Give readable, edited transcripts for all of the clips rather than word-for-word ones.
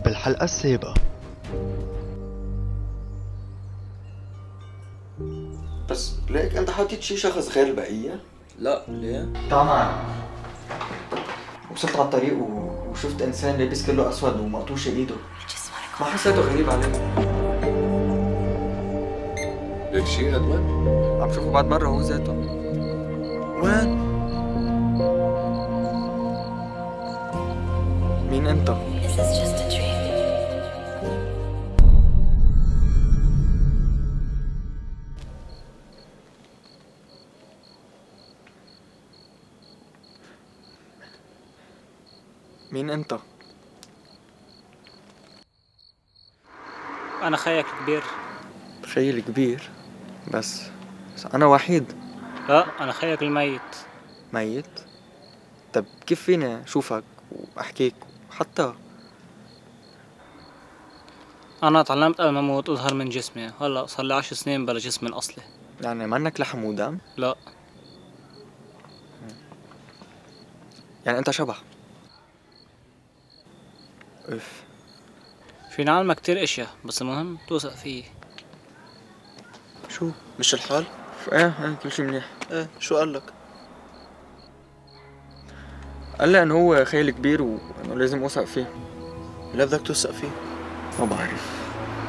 بالحلقة السابقة. بس ليك انت حاطط شي شخص غير البقية؟ لا ليه؟ تعال معي. وصلت على الطريق وشفت انسان لابس كله اسود ومقطوشة ايده. ما حسيته غريب علي. ليك شيء ادمن؟ عم شوفه بعد مرة هو ذاته. وين؟ مين انت؟ Is this just a dream? مين انت؟ أنا خيك الكبير. خيل كبير بس انا وحيد. لا، أنا خيك الميت. ميت؟ طب كيف فيني اشوفك واحكيك حتى؟ أنا تعلمت قبل ما أموت أظهر من جسمي. هلا صار لي 10 سنين بلا جسمي الأصلي. يعني منك لحم ودم؟ لا. يعني انت شبح. اف. في نعلمك كتير اشياء بس المهم توثق فيي. شو؟ مش الحال؟ ايه كل شي منيح. ايه شو قال لك؟ قال لي انه هو خيل كبير وانه لازم اوثق فيه. ليه بدك توثق فيه؟ ما بعرف.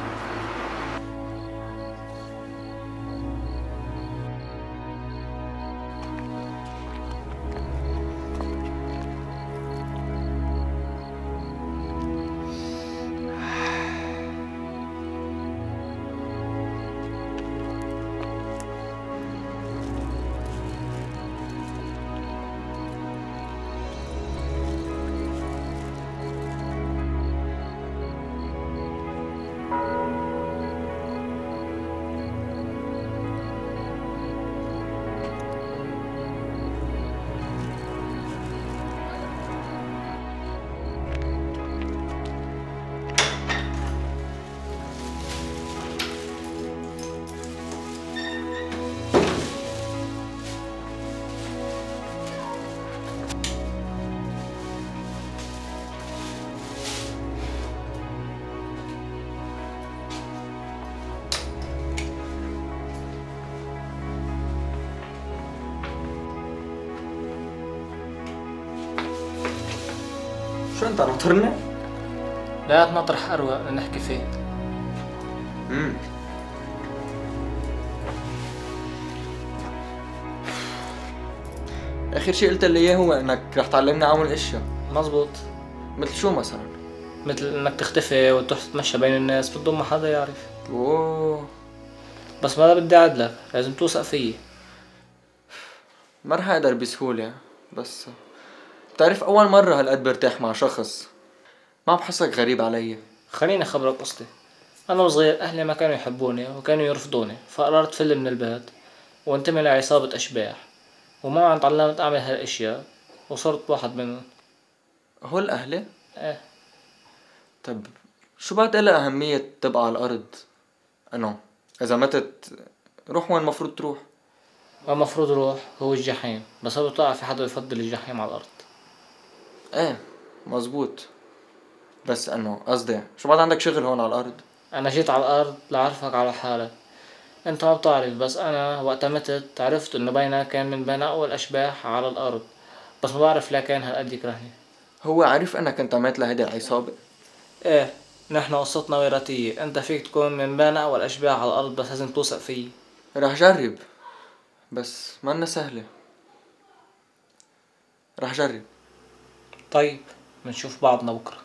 شو انت ناطرني؟ لا تنطرح أروق نحكي فيه. اخر شي قلت لي اياه هو انك رح تعلمني اعمل اشياء. مزبوط. مثل شو مثلا؟ مثل إنك تختفي وتروح تتمشى بين الناس بدون ما حدا يعرف. اوه. بس ما بدي أعدلك، لازم توثق فيي. ما رح اقدر بسهولة بس بتعرف اول مرة هالقد برتاح مع شخص ما بحسك غريب علي. خليني أخبرك قصتي. أنا وصغير أهلي ما كانوا يحبوني وكانوا يرفضوني، فقررت فل من البيت وانتمي لعصابة أشباح، ومعا تعلمت أعمل هالأشياء وصرت واحد منهم. هول اهلي؟ إيه. طب شو بعد إلها أهمية تبقى على الأرض؟ أنو إذا متت روح وين مفروض تروح؟ المفروض روح هو الجحيم، بس هو بتعرف في حدا يفضل الجحيم على الأرض. إيه مزبوط. بس أنو قصدي شو بعد عندك شغل هون على الأرض؟ أنا جيت على الأرض لأعرفك على حالك. أنت ما بتعرف، بس أنا وقت متت عرفت إنه بينا كان من بين أقوى الأشباح على الأرض، بس ما بعرف ليه كان هالقد يكرهني. هو عارف أنك انتميت لهيدي العصابة؟ إيه، نحن قصتنا وراثية. أنت فيك تكون من بين أقوى الأشباح على الأرض بس لازم توثق فيي. رح جرب بس منا سهلة. رح جرب. طيب بنشوف بعضنا بكرة.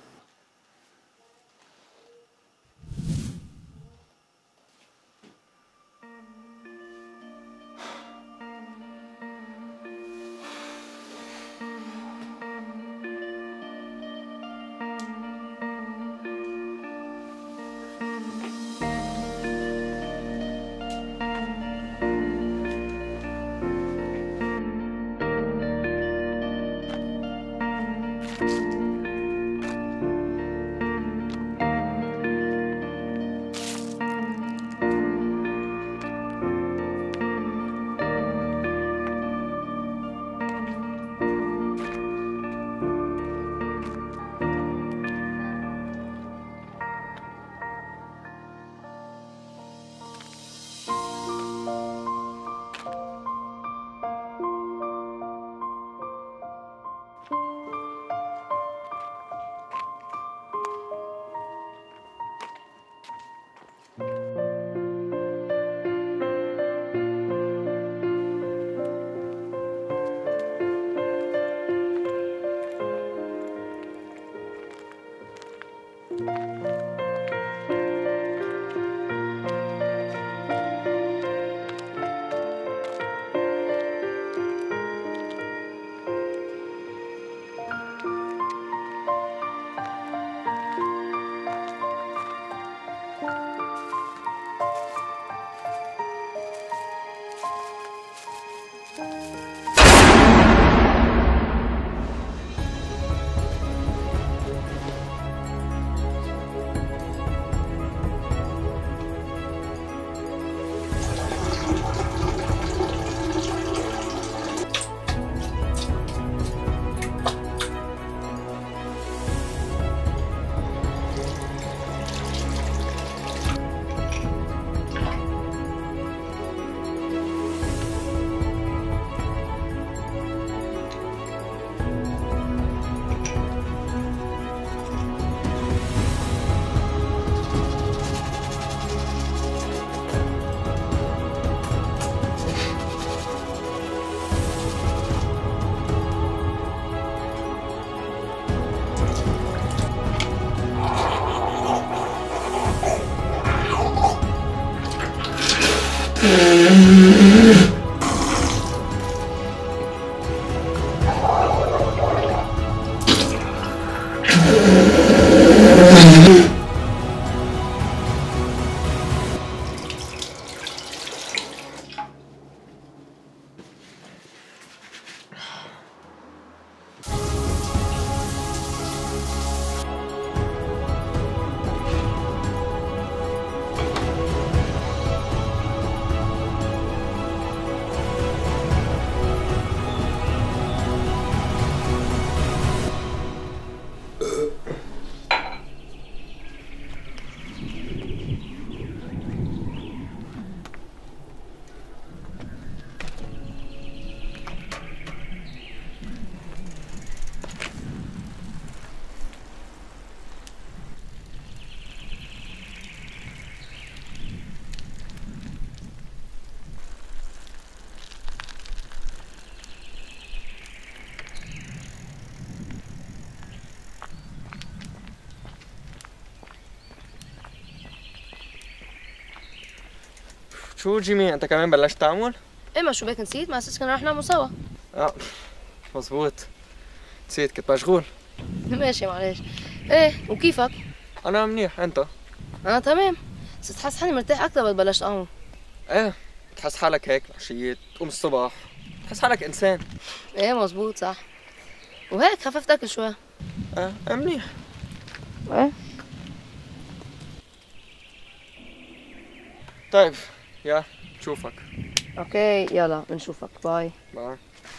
شو جيمي انت كمان بلشت تعمل؟ ايه ما شو بك نسيت؟ ما اساس كنا رح نعمل سوا. اه مزبوط، نسيت كنت مشغول. ماشي معلش. ايه وكيفك؟ انا منيح، انت؟ انا تمام، بس تحس حالي مرتاح اكثر بعد بلشت اقوم. ايه بتحس حالك هيك عشية تقوم الصبح بتحس حالك انسان. ايه مزبوط صح، وهيك خففت اكل شوي. اه منيح. ايه طيب يا بشوفك. اوكي يلا بنشوفك، باي. باي.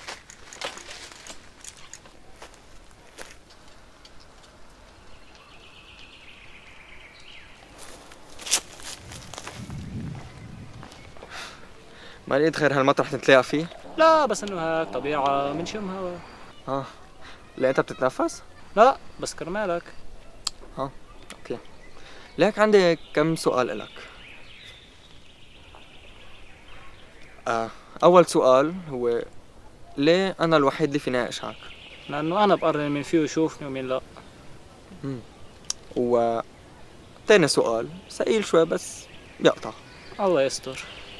ما لقيت غير هالمطرح نتلاقى فيه؟ لا بس انه هيك طبيعة بنشم هوا. اه لقيتها بتتنفس؟ لا بس كرمالك. اوكي، ليك عندي كم سؤال إلك. أول سؤال هو ليه أنا الوحيد اللي في ناقشك؟ لانه انا بقرر مين فيه يشوفني ومين لا. و تاني سؤال ثقيل شوي بس بيقطع. الله يستر.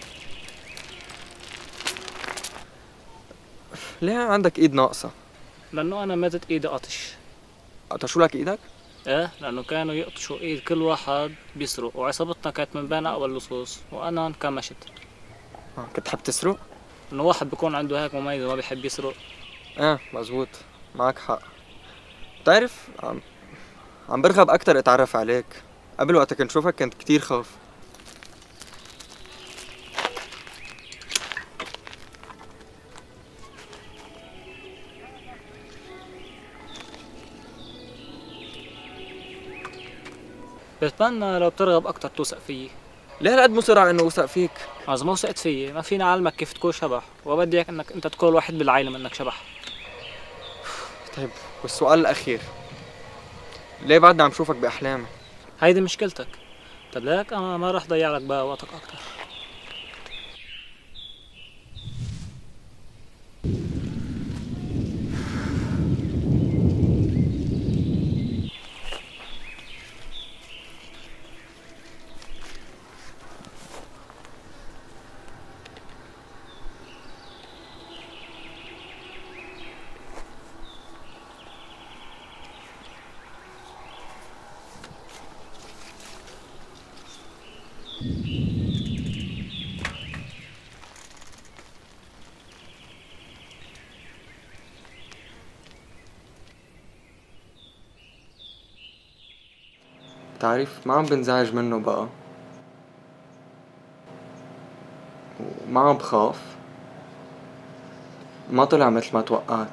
ليه عندك إيد ناقصة؟ لانه انا ماتت ايدي قطش. قطشوا لك إيدك؟ ايه لانه كانوا يقطشوا ايد كل واحد بيسرق، وعصابتنا كانت من بين اقوى اللصوص وانا انكمشت. كنت حاب تسرق؟ انه واحد بيكون عنده هيك مميز وما بيحب يسرق. مزبوط، معك حق. بتعرف عم برغب أكتر أتعرف عليك. قبل وقت كنت شوفك كنت كتير خاف. بتمنى لو بترغب اكتر توثق فيي. ليه هالقد مسرع إنه أوثق فيك؟ إذا ما وثقت فيي ما فيني أعلمك كيف تكون شبح، وبدي إياك إنك أنت تكون الوحيد بالعائلة منك شبح. طيب والسؤال الأخير، ليه بعدني عم شوفك بأحلامي؟ هيدي مشكلتك. طب ليك أنا ما راح ضيع لك بقى وقتك أكتر. بتعرف ما عم بنزعج منه بقى، وما عم بخاف. ما طلع مثل ما توقعت.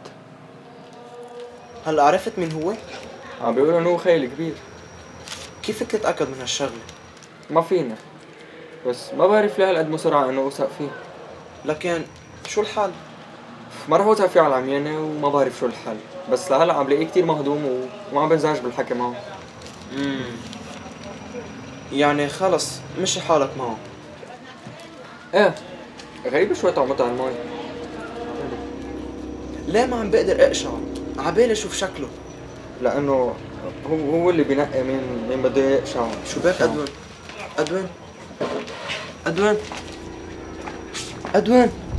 هلا عرفت مين هو؟ عم بيقولوا انه هو خيل كبير. كيف فيك تتأكد من هالشغلة؟ ما فينا، بس ما بعرف ليه هالقد مسرعة انه اوثق فيه. لكن شو الحل؟ ما رح اوثق فيه على العميانة وما بعرف شو الحل، بس لهلا عم لاقيه كتير مهضوم وما عم بنزعج بالحكي معه. يعني خلص مشي حالك معه. ايه، غريب شوي طعمتها على المي. ليه ما عم بقدر اقشعه؟ عبالي اشوف شكله. لانه هو اللي بينقي مين بده يقشع. شو بك ادوين؟ ادوين؟ ادوين؟ ادوين؟